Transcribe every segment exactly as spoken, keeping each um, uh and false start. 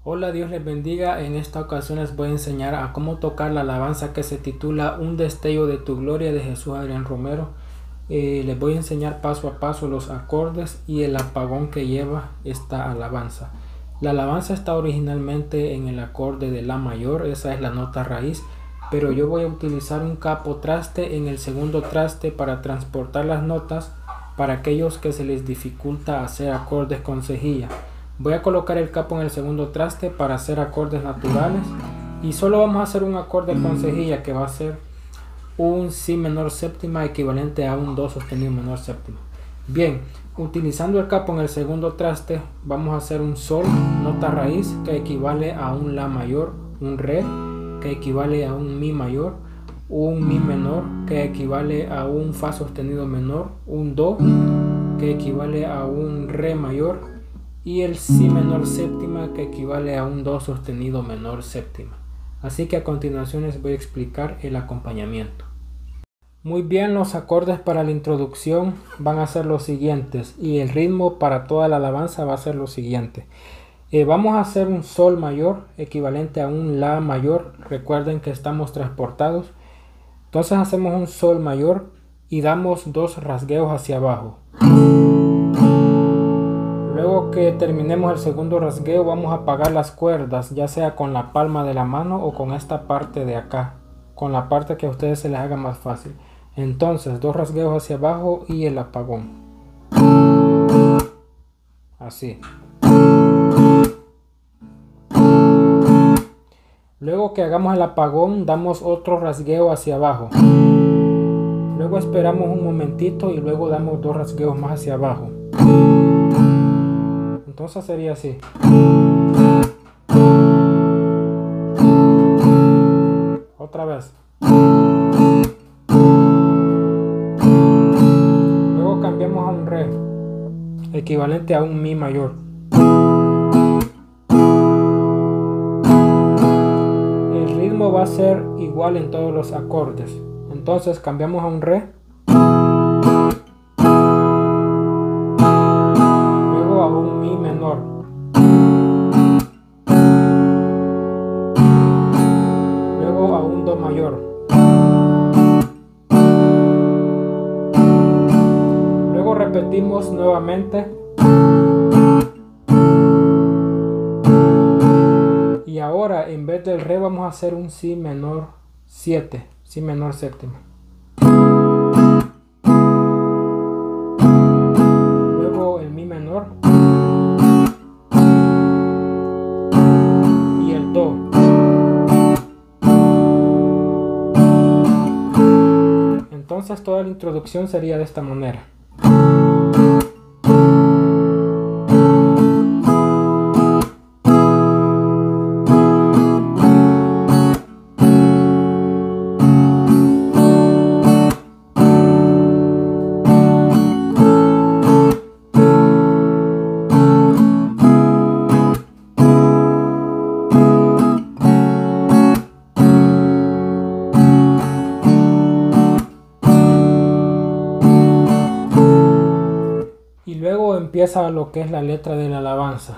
Hola, Dios les bendiga. En esta ocasión les voy a enseñar a cómo tocar la alabanza que se titula Un destello de tu gloria de Jesús Adrián Romero. Eh, les voy a enseñar paso a paso los acordes y el apagón que lleva esta alabanza. La alabanza está originalmente en el acorde de la mayor, esa es la nota raíz, pero yo voy a utilizar un capo traste en el segundo traste para transportar las notas para aquellos que se les dificulta hacer acordes con cejilla. Voy a colocar el capo en el segundo traste para hacer acordes naturales y solo vamos a hacer un acorde con cejilla que va a ser un si menor séptima equivalente a un do sostenido menor séptima. Bien, utilizando el capo en el segundo traste vamos a hacer un sol, nota raíz, que equivale a un la mayor, un re, que equivale a un mi mayor, un mi menor, que equivale a un fa sostenido menor, un do, que equivale a un re mayor, y el si menor séptima, que equivale a un do sostenido menor séptima. Así que a continuación les voy a explicar el acompañamiento. Muy bien, los acordes para la introducción van a ser los siguientes y el ritmo para toda la alabanza va a ser lo siguiente. Eh, vamos a hacer un sol mayor equivalente a un la mayor. Recuerden que estamos transportados. Entonces hacemos un sol mayor y damos dos rasgueos hacia abajo. Luego que terminemos el segundo rasgueo vamos a apagar las cuerdas, ya sea con la palma de la mano o con esta parte de acá, con la parte que a ustedes se les haga más fácil. Entonces dos rasgueos hacia abajo y el apagón. Así. Luego que hagamos el apagón damos otro rasgueo hacia abajo. Luego esperamos un momentito y luego damos dos rasgueos más hacia abajo. Entonces sería así. Otra vez. Luego cambiamos a un re, equivalente a un mi mayor. El ritmo va a ser igual en todos los acordes. Entonces cambiamos a un re. Luego a un do mayor. Luego repetimos nuevamente. Y ahora en vez del re vamos a hacer un si menor siete, si menor séptima. Luego el mi menor. Entonces toda la introducción sería de esta manera. Y luego empieza lo que es la letra de la alabanza.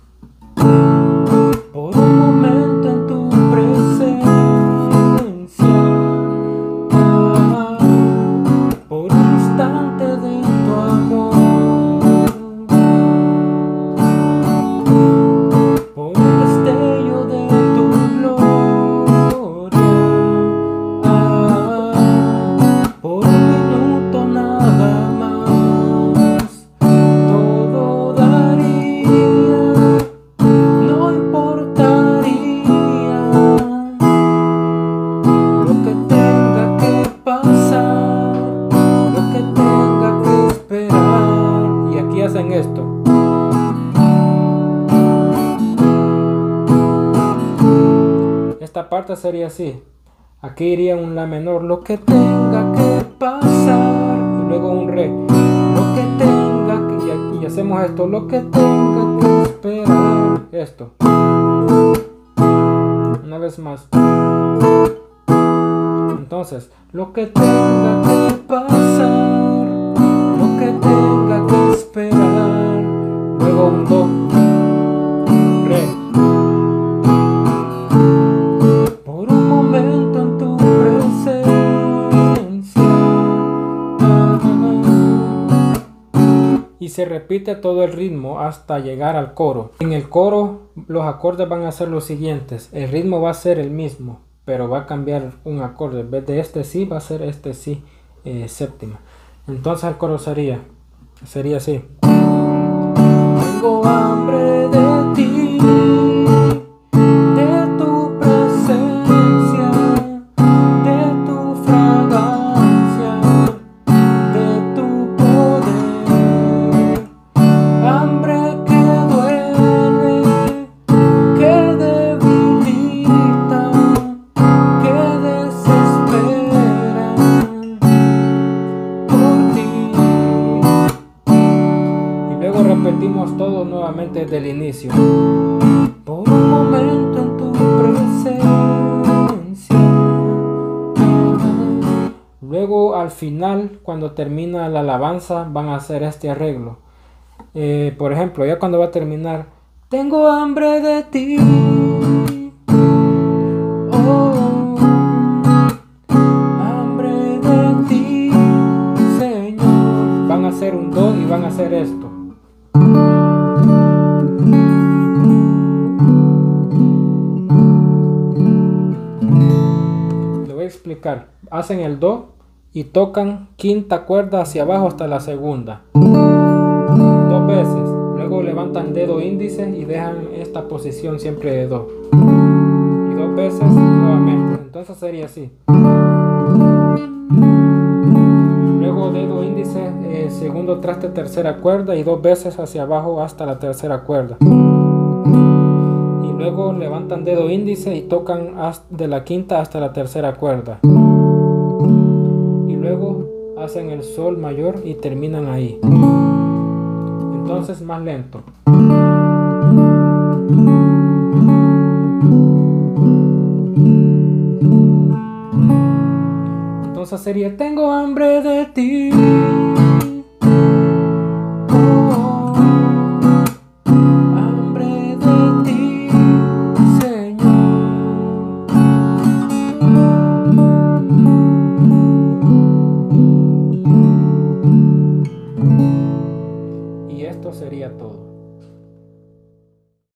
Por un momento en tu presencia, ah, por un instante de tu amor, por un destello de tu gloria, ah, por un minuto nada más. Hacen esto. Esta parte sería así. Aquí iría un la menor, lo que tenga que pasar, y luego un re, lo que tenga que, y, aquí, y hacemos esto, lo que tenga que esperar, esto. Una vez más. Entonces, lo que tenga que pasar, lo que tenga que esperar, luego un do, re, se repite todo el ritmo hasta llegar al coro. En el coro los acordes van a ser los siguientes. El ritmo va a ser el mismo, pero va a cambiar un acorde. En vez de este sí, va a ser este sí eh, séptima. Entonces el coro sería, sería así. Tengo hambre de ti, de tu presencia, de tu fragancia, de tu poder. Hambre que duele, que debilita, que desespera por ti. Y luego repetimos todo nuevamente desde el inicio. Por un momento en tu presencia. Luego al final, cuando termina la alabanza, van a hacer este arreglo. Eh, por ejemplo, ya cuando va a terminar, tengo hambre de ti. Oh, hambre de ti, Señor. Van a hacer un do y van a hacer esto. Le voy a explicar. Hacen el do y tocan quinta cuerda hacia abajo hasta la segunda. Dos veces. Luego levantan dedo índice y dejan esta posición siempre de do. Y dos veces nuevamente. Entonces sería así. Luego dedo índice, eh, segundo traste, tercera cuerda y dos veces hacia abajo hasta la tercera cuerda. Y luego levantan dedo índice y tocan de la quinta hasta la tercera cuerda. Y luego hacen el sol mayor y terminan ahí. Entonces más lento. Entonces sería tengo hambre de ti.